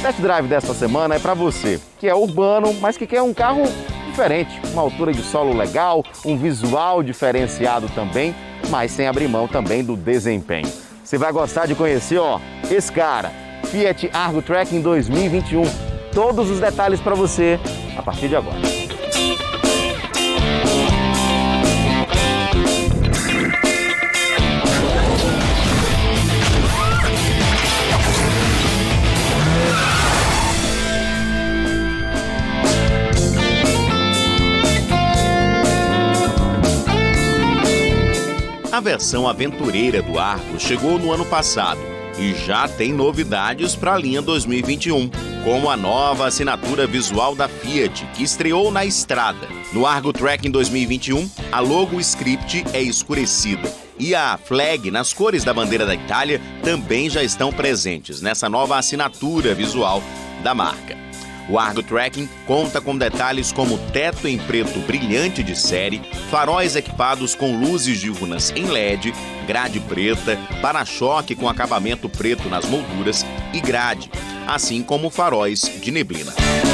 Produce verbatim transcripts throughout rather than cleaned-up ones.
test drive desta semana é para você, que é urbano, mas que quer um carro diferente, uma altura de solo legal, um visual diferenciado também, mas sem abrir mão também do desempenho. Você vai gostar de conhecer, ó, esse cara, Fiat Argo Tracking dois mil e vinte e um. Todos os detalhes para você a partir de agora. A versão aventureira do Argo chegou no ano passado e já tem novidades para a linha dois mil e vinte e um, como a nova assinatura visual da Fiat, que estreou na estrada. No Argo Tracking dois mil e vinte e um, a logo script é escurecida e a flag nas cores da bandeira da Itália também já estão presentes nessa nova assinatura visual da marca. O Argo Tracking conta com detalhes como teto em preto brilhante de série, faróis equipados com luzes diurnas em L E D, grade preta, para-choque com acabamento preto nas molduras e grade, assim como faróis de neblina.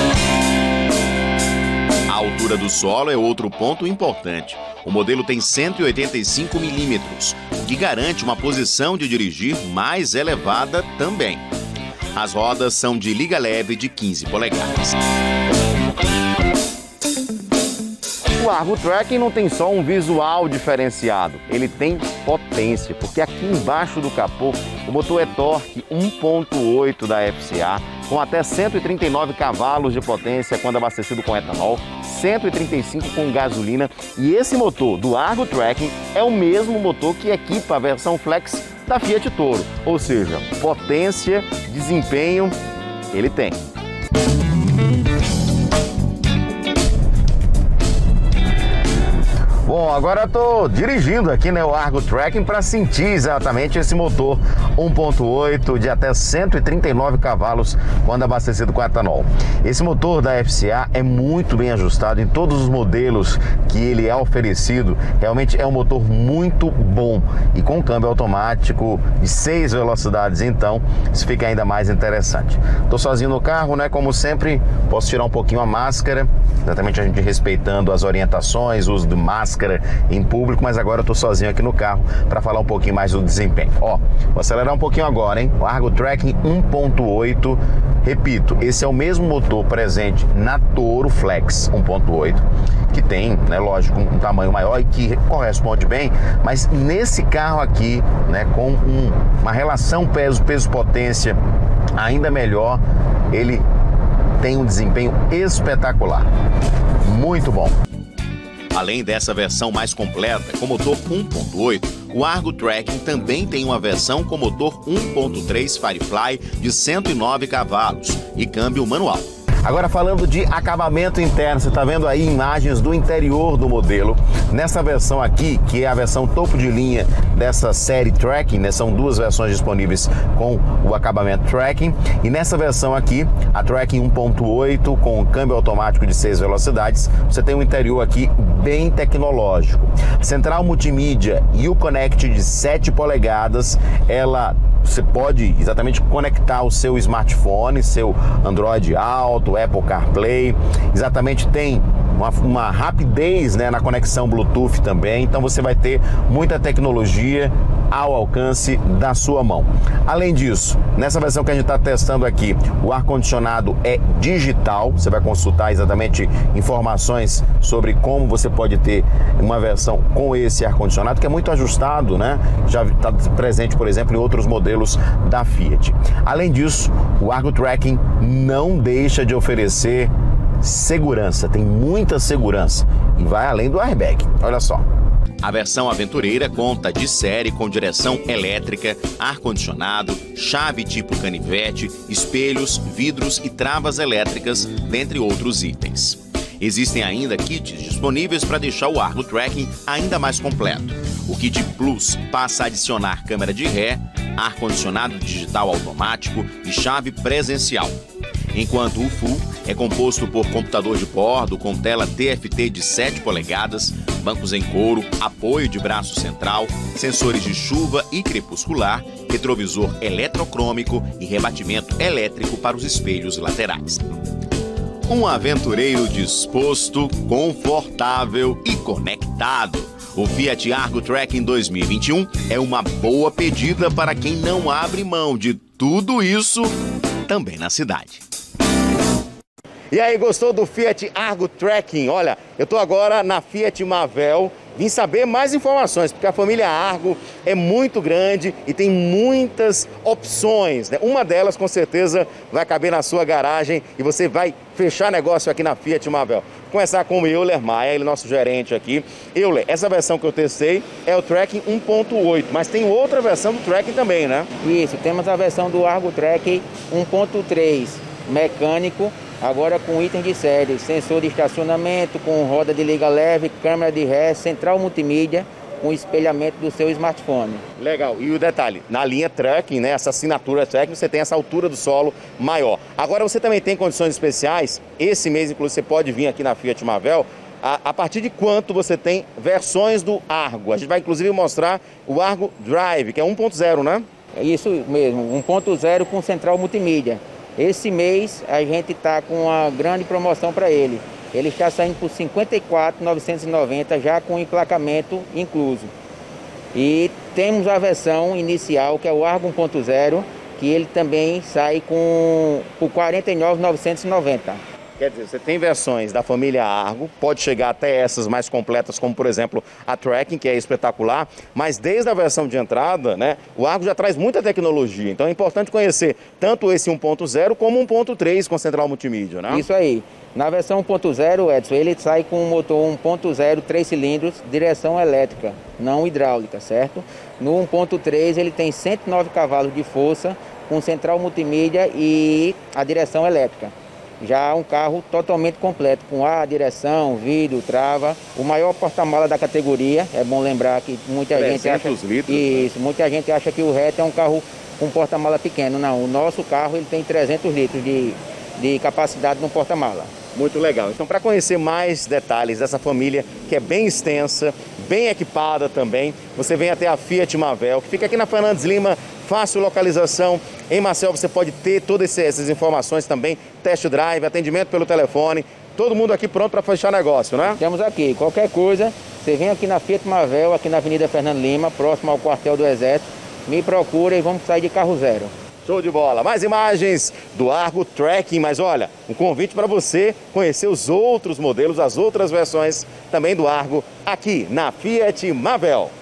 A altura do solo é outro ponto importante. O modelo tem cento e oitenta e cinco milímetros, o que garante uma posição de dirigir mais elevada também. As rodas são de liga leve de quinze polegadas. O Argo Tracking não tem só um visual diferenciado, ele tem potência, porque aqui embaixo do capô o motor é torque um ponto oito da F C A, com até cento e trinta e nove cavalos de potência quando abastecido com etanol, cento e trinta e cinco com gasolina, e esse motor do Argo Tracking é o mesmo motor que equipa a versão Flex da Fiat Toro, ou seja, potência, desempenho, ele tem. Bom, agora eu tô dirigindo aqui, né, o Argo Tracking para sentir exatamente esse motor um ponto oito de até cento e trinta e nove cavalos quando abastecido com etanol. Esse motor da F C A é muito bem ajustado em todos os modelos que ele é oferecido. Realmente é um motor muito bom e com câmbio automático de seis velocidades, então isso fica ainda mais interessante. Tô sozinho no carro, né, como sempre, posso tirar um pouquinho a máscara, exatamente a gente respeitando as orientações, uso de máscara em público, mas agora eu tô sozinho aqui no carro para falar um pouquinho mais do desempenho. Ó, vou acelerar um pouquinho agora, hein? O Argo Tracking um ponto oito, repito, esse é o mesmo motor presente na Toro Flex um ponto oito, que tem, né, lógico, um tamanho maior e que corresponde bem, mas nesse carro aqui, né, com um, uma relação peso, peso-potência ainda melhor, ele tem um desempenho espetacular, muito bom. Além dessa versão mais completa, com motor um ponto oito, o Argo Tracking também tem uma versão com motor um ponto três Firefly de cento e nove cavalos e câmbio manual. Agora falando de acabamento interno, você está vendo aí imagens do interior do modelo. Nessa versão aqui, que é a versão topo de linha dessa série Tracking, né? São duas versões disponíveis com o acabamento Tracking. E nessa versão aqui, a Tracking um ponto oito com câmbio automático de seis velocidades, você tem um interior aqui bem tecnológico. Central multimídia e o Connect de sete polegadas, ela... Você pode exatamente conectar o seu smartphone, seu Android Auto, Apple CarPlay. Exatamente tem uma, uma rapidez, né, na conexão Bluetooth também. Então você vai ter muita tecnologia ao alcance da sua mão. Além disso, nessa versão que a gente está testando aqui, o ar-condicionado é digital. Você vai consultar exatamente informações sobre como você pode ter uma versão com esse ar-condicionado, que é muito ajustado, né? Já está presente, por exemplo, em outros modelos da Fiat. Além disso, o Argo Tracking não deixa de oferecer segurança, tem muita segurança e vai além do airbag. Olha só. A versão aventureira conta de série com direção elétrica, ar-condicionado, chave tipo canivete, espelhos, vidros e travas elétricas, dentre outros itens. Existem ainda kits disponíveis para deixar o Argo Tracking ainda mais completo. O kit Plus passa a adicionar câmera de ré, ar-condicionado digital automático e chave presencial. Enquanto o Full é composto por computador de bordo com tela T F T de sete polegadas, bancos em couro, apoio de braço central, sensores de chuva e crepuscular, retrovisor eletrocrômico e rebatimento elétrico para os espelhos laterais. Um aventureiro disposto, confortável e conectado. O Fiat Argo Trekking dois mil e vinte e um é uma boa pedida para quem não abre mão de tudo isso também na cidade. E aí, gostou do Fiat Argo Trekking? Olha, eu tô agora na Fiat Mavel, vim saber mais informações, porque a família Argo é muito grande e tem muitas opções, né? Uma delas, com certeza, vai caber na sua garagem e você vai fechar negócio aqui na Fiat Mavel. Vou começar com o Euler Maia, ele é nosso gerente aqui. Euler, essa versão que eu testei é o Trekking um ponto oito, mas tem outra versão do Trekking também, né? Isso, temos a versão do Argo Trekking um ponto três, mecânico, agora com item de série, sensor de estacionamento, com roda de liga leve, câmera de ré, central multimídia, com espelhamento do seu smartphone. Legal. E o detalhe, na linha Trekking, né, essa assinatura Trekking, você tem essa altura do solo maior. Agora você também tem condições especiais. Esse mês, inclusive, você pode vir aqui na Fiat Mavel. A, a partir de quanto você tem versões do Argo? A gente vai, inclusive, mostrar o Argo Drive, que é um ponto zero, né? É isso mesmo, um ponto zero com central multimídia. Esse mês a gente está com uma grande promoção para ele. Ele está saindo por cinquenta e quatro mil novecentos e noventa, já com emplacamento incluso. E temos a versão inicial, que é o Argo um ponto zero, que ele também sai com, por quarenta e nove mil novecentos e noventa. Quer dizer, você tem versões da família Argo, pode chegar até essas mais completas, como por exemplo a Trekking, que é espetacular, mas desde a versão de entrada, né, o Argo já traz muita tecnologia, então é importante conhecer tanto esse um ponto zero como um ponto três com central multimídia, né? Isso aí. Na versão um ponto zero, Edson, ele sai com um motor um ponto zero, três cilindros, direção elétrica, não hidráulica, certo? No um ponto três ele tem cento e nove cavalos de força, com central multimídia e a direção elétrica. Já um carro totalmente completo, com ar, direção, vidro, trava, o maior porta-mala da categoria. É bom lembrar que muita gente acha litros, isso, né? muita gente acha que o hatch é um carro com porta-mala pequeno. Não, o nosso carro ele tem trezentos litros de, de capacidade no porta-mala. Muito legal. Então, para conhecer mais detalhes dessa família, que é bem extensa, bem equipada também, você vem até a Fiat Mavel, que fica aqui na Fernandes Lima, fácil localização. Em Maceió você pode ter todas essas informações também, test drive, atendimento pelo telefone, todo mundo aqui pronto para fechar negócio, né? Temos aqui, qualquer coisa, você vem aqui na Fiat Mavel, aqui na Avenida Fernando Lima, próximo ao quartel do Exército, me procura e vamos sair de carro zero. Show de bola. Mais imagens do Argo Trekking, mas olha, um convite para você conhecer os outros modelos, as outras versões também do Argo aqui na Fiat Mavel.